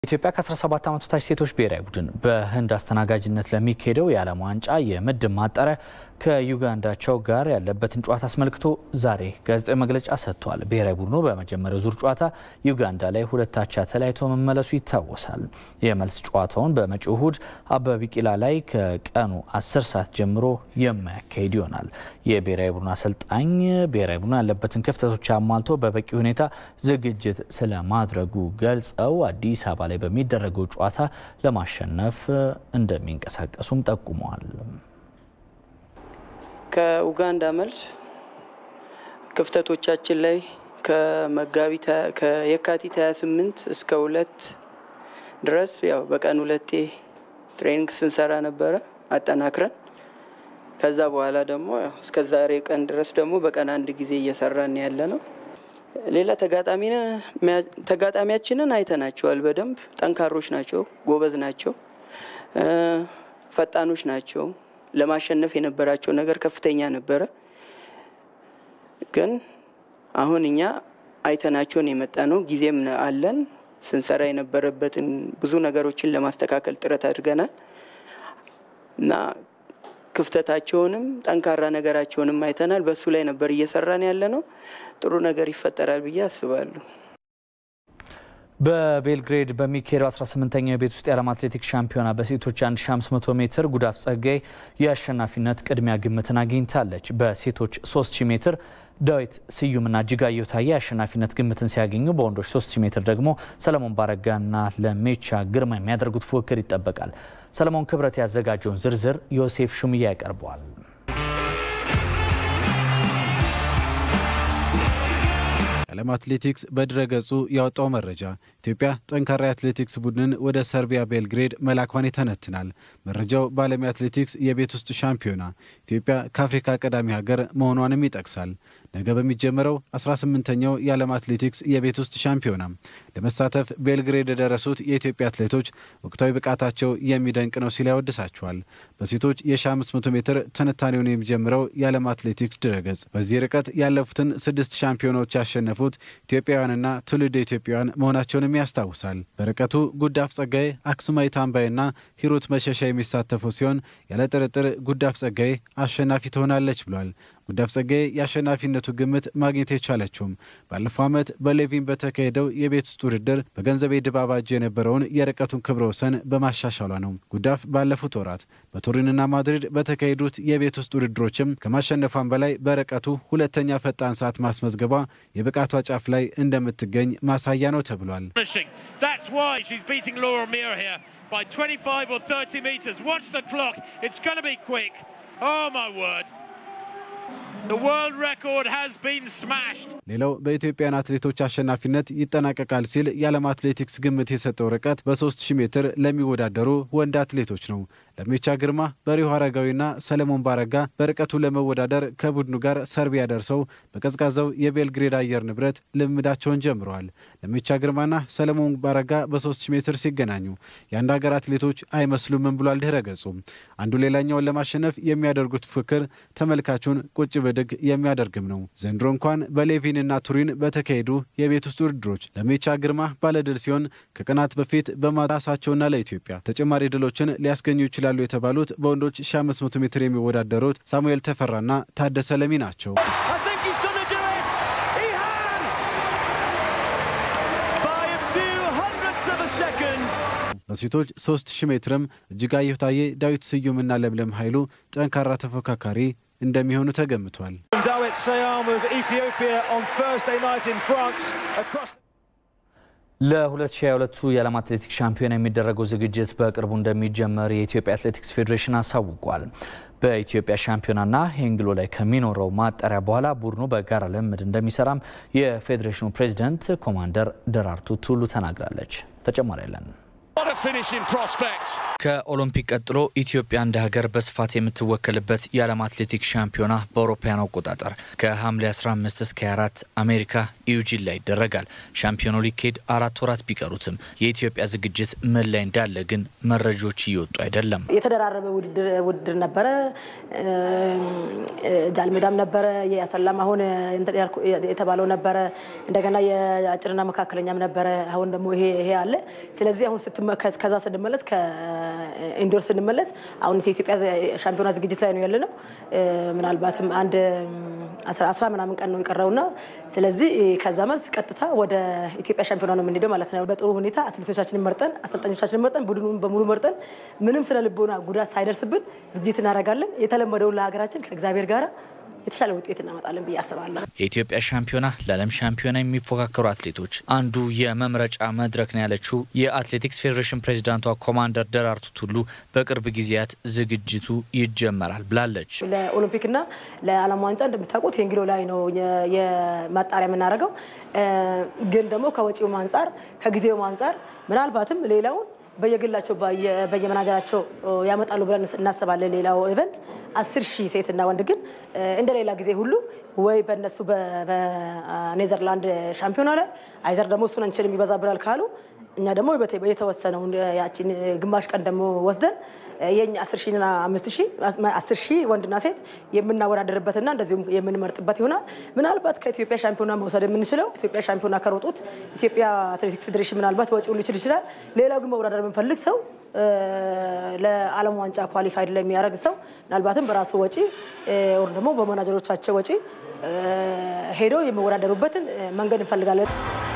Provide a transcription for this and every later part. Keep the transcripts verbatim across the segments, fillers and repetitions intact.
ኢትዮጵያ ከ17 ዓመት በታች ሴቶች ብሔራዊ ቡድን በህንድ አስተናጋጅነት ለሚካሄደው የዓለም ዋንጫ የምድብ ማጣሪያ ከዩጋንዳቸው ጋር ያለበትን ጨዋታ አስመልክቶ ዛሬ ጋዜጣዊ መግለጫ ሰጥቷል። ብሔራዊ ቡድኑ በመጀመሪያው ዙር ጨዋታ ዩጋንዳ ላይ ሁለት አቻ ተለያይቶ መመለሱ ይታወሳል። የመልስ ጨዋታውን በመጪው እሁድ አበበ ቢቂላ ላይ ከቀኑ አስር ሰዓት ጀምሮ የማያካሂድ ይሆናል። የብሔራዊ ቡድኑ አሰልጣኝ ብሔራዊ ቡድኑ ያለበትን ክፍተቶች አሟልቶ በበቂ ሁኔታ ዝግጅት ስለማድረጉ ገልጸው አዲስ አበባ ላይ በሚደረገው ጨዋታ ለማሸነፍ እንደሚንቀሳቀሱም ጠቁመዋል። ከኡጋንዳ መልስ ክፍተቶቻችን ላይ ከመጋቢት ከየካቲት ሃያ ስምንት እስከ ሁለት ድረስ ያው በቀን ሁለቴ ትሬኒንግ ስንሰራ ነበረ አጠናክረን ከዛ በኋላ ደግሞ እስከ ዛሬ ቀን ድረስ ደግሞ በቀን አንድ ጊዜ እየሰራን ያለ ነው። ሌላ ተጋጣሚና ተጋጣሚያችንን አይተናቸዋል። በደንብ ጠንካሮች ናቸው፣ ጎበዝ ናቸው፣ ፈጣኖች ናቸው። ለማሸነፍ የነበራቸው ነገር ከፍተኛ ነበረ። ግን አሁን እኛ አይተናቸውን የመጣ ነው። ጊዜም አለን ስንሰራ የነበረበትን ብዙ ነገሮችን ለማስተካከል ጥረት አድርገናል እና ክፍተታቸውንም ጠንካራ ነገራቸውንም አይተናል። በሱ ላይ ነበር እየሰራን ያለ ነው። ጥሩ ነገር ይፈጠራል ብዬ አስባለሁ። በቤልግሬድ በሚካሄደው አስራ ስምንተኛው የቤት ውስጥ የዓለም አትሌቲክስ ሻምፒዮና በሴቶች አንድ ሺህ አምስት መቶ ሜትር ጉዳፍ ጸጋይ የአሸናፊነት ቅድሚያ ግምትን አግኝታለች። በሴቶች ሶስት ሺህ ሜትር ዳዊት ስዩምና እጅጋየሁ ታዬ የአሸናፊነት ግምትን ሲያገኙ በወንዶች ሶስት ሺህ ሜትር ደግሞ ሰለሞን ባረጋና ለሜቻ ግርማ የሚያደርጉት ፉክክር ይጠበቃል። ሰለሞን ክብረት ያዘጋጀውን ዝርዝር ዮሴፍ ሹምያ ያቀርበዋል። ዓለም አትሌቲክስ በድረገጹ ያወጣው መረጃ ኢትዮጵያ ጠንካራ አትሌቲክስ ቡድንን ወደ ሰርቢያ ቤልግሬድ መላኳን ይተነትናል። መረጃው በዓለም አትሌቲክስ የቤት ውስጥ ሻምፒዮና ኢትዮጵያ ከአፍሪካ ቀዳሚ ሀገር መሆኗንም ይጠቅሳል። ነገ በሚጀምረው አስራ ስምንተኛው የዓለም አትሌቲክስ የቤት ውስጥ ሻምፒዮና ለመሳተፍ ቤልግሬድ የደረሱት የኢትዮጵያ አትሌቶች ወቅታዊ ብቃታቸው የሚደንቅ ነው ሲል ያወድሳቸዋል። በሴቶች የ1500 መቶ ሜትር ትንታኔውን የሚጀምረው የዓለም አትሌቲክስ ድረገጽ በዚህ ርቀት ያለፉትን ስድስት ሻምፒዮናዎች ያሸነፉት ኢትዮጵያውያንና ትውልደ ኢትዮጵያውያን መሆናቸውንም ያስታውሳል። በርቀቱ ጉዳፍ ጸጋይ፣ አክሱማይት አምባይና ሂሩት መሸሻ የሚሳተፉ ሲሆን ያለ ጥርጥር ጉዳፍ ጸጋይ አሸናፊ ትሆናለች ብሏል። ጉዳፍ ጸጋይ የአሸናፊነቱ ግምት ማግኘት የቻለችውም ባለፈው ዓመት በሌቪን በተካሄደው የቤት ውስጥ ውድድር በገንዘቤ ድባባጅ የነበረውን የርቀቱን ክብረ ወሰን በማሻሻሏ ነው። ጉዳፍ ባለፉት ወራት በቱሪንና ማድሪድ በተካሄዱት የቤት ውስጥ ውድድሮችም ከማሸነፏን በላይ በርቀቱ ሁለተኛ ፈጣን ሰዓት ማስመዝገቧ የብቃቷ ጫፍ ላይ እንደምትገኝ ማሳያ ነው ተብሏል። By twenty-five or thirty meters. Watch the clock. It's going to be quick. Oh my word. The world record has been smashed. ሌላው በኢትዮጵያን አትሌቶች አሸናፊነት ይጠናቀቃል ሲል የዓለም አትሌቲክስ ግምት የሰጠው ርቀት በ3000 ሜትር ለሚወዳደሩ ወንድ አትሌቶች ነው። ለሜቻ ግርማ፣ በሪሁ አረጋዊና ሰለሞን ባረጋ በርቀቱ ለመወዳደር ከቡድኑ ጋር ሰርቢያ ደርሰው በቀዝቃዛው የቤልግሬድ አየር ንብረት ልምዳቸውን ጀምረዋል። ለሜቻ ግርማና ሰለሞን ባረጋ በ3000 ሜትር ሲገናኙ የአንድ ሀገር አትሌቶች አይመስሉም ብሏል ድረገጹ። አንዱ ሌላኛውን ለማሸነፍ የሚያደርጉት ፍክር ተመልካቹን ቁጭ ብድግ የሚያደርግም ነው። ዘንድሮ እንኳን በሌቪንና ቱሪን በተካሄዱ የቤት ውስጥ ውድድሮች ለሜቻ ግርማ ባለድል ሲሆን ከቀናት በፊት በማራሳቸውና ለኢትዮጵያ ተጨማሪ ድሎችን ሊያስገኙ ይችላሉ የተባሉት በወንዶች ሺህ አምስት መቶ ሜትር የሚወዳደሩት ሳሙኤል ተፈራና ታደሰ ለሚ ናቸው። በሴቶች ሶስት ሺህ ሜትርም እጅጋየሁ ታዬ፣ ዳዊት ስዩምና ለምለም ኃይሉ ጠንካራ ተፎካካሪ እንደሚሆኑ ተገምቷል። ለ2022 የዓለም አትሌቲክስ ሻምፒዮና የሚደረገው ዝግጅት በቅርቡ እንደሚጀመር የኢትዮጵያ አትሌቲክስ ፌዴሬሽን አሳውቋል። በኢትዮጵያ ሻምፒዮናና ሄንግሎ ላይ ከሚኖረው ማጣሪያ በኋላ ቡድኑ በጋራ ልምምድ እንደሚሰራም የፌዴሬሽኑ ፕሬዝዳንት ኮማንደር ደራርቱ ቱሉ ተናግራለች። ተጨማሪ ያለን What a finishing prospect. ከኦሎምፒክ ቀጥሎ ኢትዮጵያ እንደ ሀገር በስፋት የምትወከልበት የዓለም አትሌቲክስ ሻምፒዮና በአውሮፓውያን አቆጣጠር ከሐምሌ አስራ አምስት እስከ ሃያ አራት አሜሪካ ኢዩጂን ላይ ይደረጋል። ሻምፒዮናው ሊካሄድ አራት ወራት ቢቀሩትም የኢትዮጵያ ዝግጅት ምን ላይ እንዳለ ግን መረጃዎች እየወጡ አይደለም። የተደራረበ ውድድር ውድድር ነበረ፣ ጃልሜዳም ነበረ፣ የአሰላም አሁን የተባለው ነበረ፣ እንደገና የአጭርና መካከለኛም ነበረ። አሁን ደግሞ ይሄ ይሄ አለ። ስለዚህ አሁን ስትመከስ ከዛ ስንመለስ ከኢንዶር ስንመለስ አሁን የኢትዮጵያ ሻምፒዮና ዝግጅት ላይ ነው ያለነው። ምናልባትም አንድ አስራ ምናምን ቀን ነው ይቀርውና ስለዚህ ከዛ መልስ ቀጥታ ወደ ኢትዮጵያ ሻምፒዮና ነው የምንሄደው ማለት ነው። በጥሩ ሁኔታ አትሌቶቻችንን መርጠን አሰልጣኞቻችንን መርጠን ቡድኑን በሙሉ መርጠን ምንም ስለ ልቦና ጉዳት ሳይደርስብን ዝግጅት እናደርጋለን። የተለመደው ለሀገራችን ከእግዚአብሔር ጋር የተሻለ ውጤት እናመጣለን ብዬ አስባለሁ። የኢትዮጵያ ሻምፒዮና ለዓለም ሻምፒዮና የሚፎካከሩ አትሌቶች አንዱ የመምረጫ መድረክ ነው ያለችው የአትሌቲክስ ፌዴሬሽን ፕሬዝዳንቷ ኮማንደር ደራርቱ ቱሉ በቅርብ ጊዜያት ዝግጅቱ ይጀመራል ብላለች። ለኦሎምፒክና ለዓለም ዋንጫ እንደምታውቁት የእንግሊዝ ላይ ነው የማጣሪያ የምናደርገው። ግን ደግሞ ከወጪው አንፃር ከጊዜው አንፃር ምናልባትም ሌላው በየግላቸው በየመናጀራቸው ያመጣሉ ብለን እናስባለን። ሌላው ኢቨንት አስር ሺህ ሴትና ወንድ ግን እንደሌላ ጊዜ ሁሉ ወይ በእነሱ በኔዘርላንድ ሻምፒዮና ላይ አይዘር ደግሞ እሱን አንችልም ይበዛብራል ካሉ እኛ ደግሞ የተወሰነው ያቺን ግማሽ ቀን ደግሞ ወስደን የኛ አስር ሺህ እና አምስት ሺህ አስር ሺህ ወንድና ሴት የምናወዳደርበትና እንደዚሁም የምንመርጥበት ይሆናል። ምናልባት ከኢትዮጵያ ሻምፒዮና መውሰድ የምንችለው ኢትዮጵያ ሻምፒዮና ከሮጡት ኢትዮጵያ አትሌቲክስ ፌዴሬሽን ምናልባት ወጪው ሊችል ይችላል። ሌላው ግን መወዳደር የምንፈልግ ሰው ለዓለም ዋንጫ ኳሊፋይድ ለሚያደርግ ሰው ምናልባትም በራሱ ወጪ ወር ደግሞ በመናጀሮቻቸው ወጪ ሄዶ የሚወዳደሩበትን መንገድ እንፈልጋለን።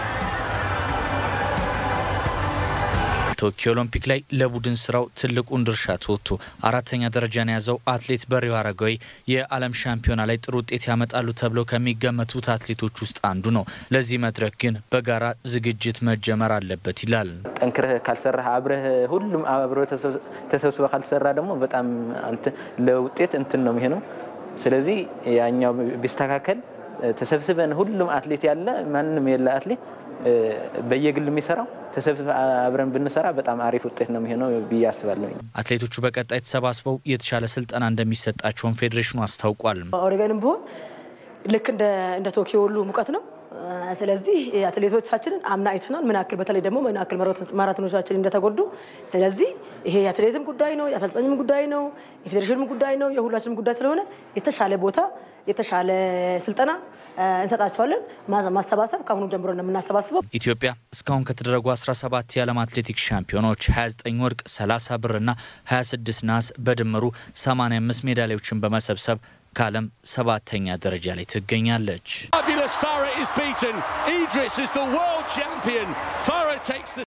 ቶኪዮ ኦሎምፒክ ላይ ለቡድን ስራው ትልቁን ድርሻ ተወጥቶ አራተኛ ደረጃን ያዘው አትሌት በሪው አረጋዊ የዓለም ሻምፒዮና ላይ ጥሩ ውጤት ያመጣሉ ተብሎ ከሚገመቱት አትሌቶች ውስጥ አንዱ ነው። ለዚህ መድረክ ግን በጋራ ዝግጅት መጀመር አለበት ይላል። ጠንክረህ ካልሰራህ አብረህ ሁሉም አብረው ተሰብስበው ካልሰራ ደግሞ በጣም አንተ ለውጤት እንትን ነው የሚሆነው። ስለዚህ ያኛው ቢስተካከል ተሰብስበን ሁሉም አትሌት ያለ ማንንም የለ አትሌት በየግል የሚሰራው ተሰብስበ አብረን ብንሰራ በጣም አሪፍ ውጤት ነው የሚሆነው ብዬ አስባለሁ። አትሌቶቹ በቀጣይ ተሰባስበው የተሻለ ስልጠና እንደሚሰጣቸው ፌዴሬሽኑ አስታውቋል። ኦሬገንም ቢሆን ልክ እንደ እንደ ቶኪዮ ሁሉ ሙቀት ነው። ስለዚህ አትሌቶቻችንን አምና አይተናል ምን ያክል በተለይ ደግሞ ምን ያክል ማራቶኖቻችን እንደተጎዱ። ስለዚህ ይሄ የአትሌትም ጉዳይ ነው፣ የአሰልጣኝም ጉዳይ ነው፣ የፌዴሬሽንም ጉዳይ ነው፣ የሁላችንም ጉዳይ ስለሆነ የተሻለ ቦታ የተሻለ ስልጠና እንሰጣቸዋለን። ማሰባሰብ ካሁኑ ጀምሮ ነው የምናሰባስበው። ኢትዮጵያ እስካሁን ከተደረጉ አስራ ሰባት የዓለም አትሌቲክስ ሻምፒዮናዎች ሀያ ዘጠኝ ወርቅ፣ ሰላሳ ብርና ሀያ ስድስት ናስ በድምሩ ሰማንያ አምስት ሜዳሊያዎችን በመሰብሰብ ከዓለም ሰባተኛ ደረጃ ላይ ትገኛለች።